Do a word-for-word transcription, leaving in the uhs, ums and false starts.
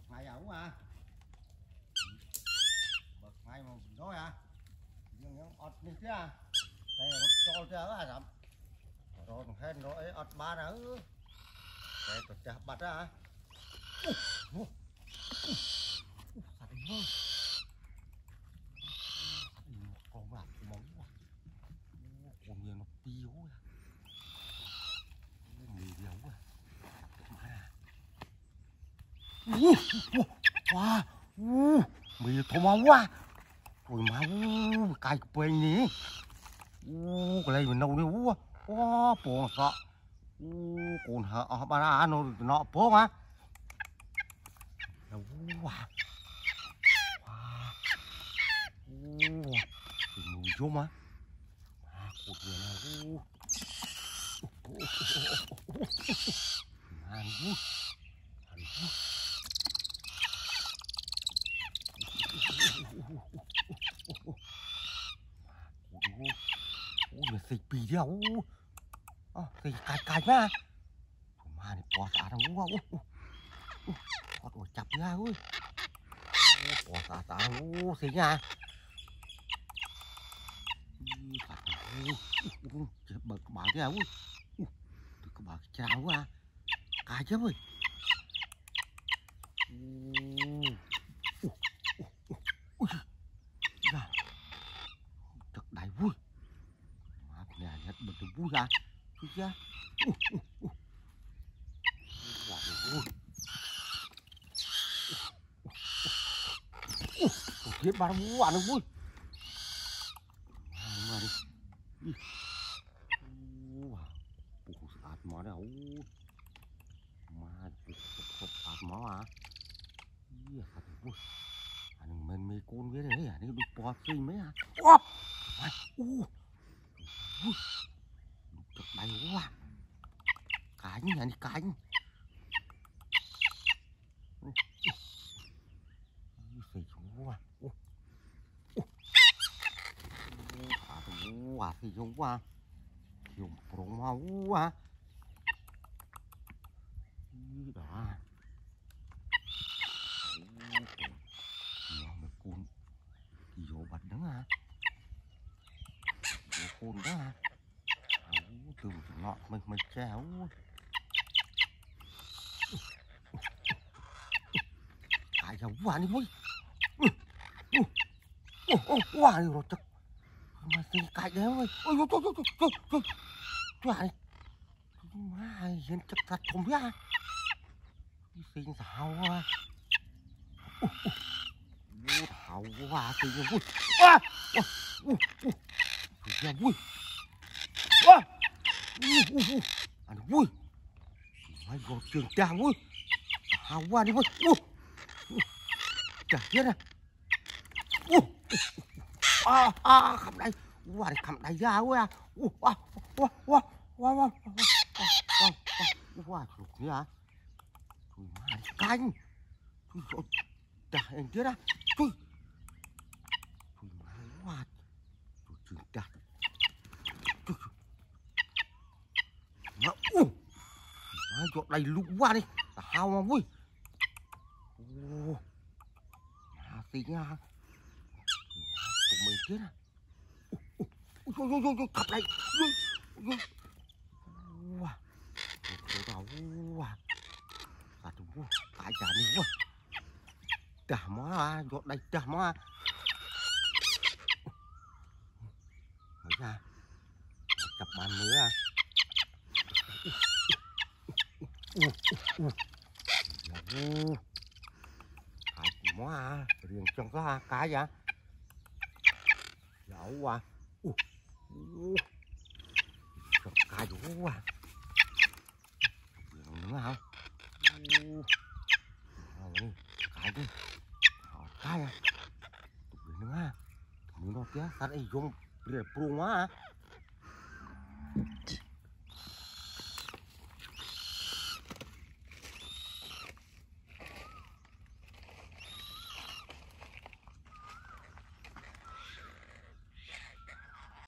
ngày ổng à bật ngày mà nói à nhưng những ọt như thế à đây là cho cho à rắm rồi hết rồi ọt ba nữa đây tôi chả bắt ra con mà móng con nhiều nó piếu mì điếu à wow mì thơm máu quá ôi máu cay quên nhỉ cái này mình nấu đi quá quá buồn sợ còn hở bà ra nó nọ phố mà wow mùi vô mà cột người nào hàn vui hàn vui ôi mày xịt bì đi đâu xịt cài cài mà mà này bò xả thằng quá có đồ chập ra ui bò xả xả thằng xịt nha bật bà cái áo cái bà chào quá cài chứ ơi thật đại vui mà nhà nhất mình được vui ra chứ chứ là vui biết bà vui ăn vui mà đi bù sạt mỏ đâu mà bù sạt mỏ à iya thật vui anh mình mê con cái đấy à đi được bò xinh mấy à ô u vui thật đầy quá cánh nhà đi cánh xì quá quá xì quá dùng prong mau quá đó nó một con vô bạch đó à vô con đó à từ nọ mình mình chéo ai giàu quá đi vui quá rồi chắc mà xì cài đấy ơi ôi trời trời trời trời trời má hiện chắc thật không biết à xì sao à vô thảo quá xì vui à vui vui à anh vui mấy con trường trà vui hào quá đi vui chả chết à à à cầm đây qua đây cầm đây ra quá quá quá quá quá quá quá quá chuột gì hả thôi mà canh thôi rồi chả anh chết à thôi thôi mà quá thôi trường trà nó u má giọt đầy lũ qua đi hao mà vui ô mà tí nha tụi mình chết à ôi ôi ôi ôi cặp này ôi ôi wow ôi tao wow cả tụi vui tại trả đi quá trả má à giọt đầy trả má mới ra cặp bàn nữa à hai mó à riêng trong có cái vậy dẫu à cái đủ à nữa không cái đi cái à nữa à nó kia sao đây dùng để pruông á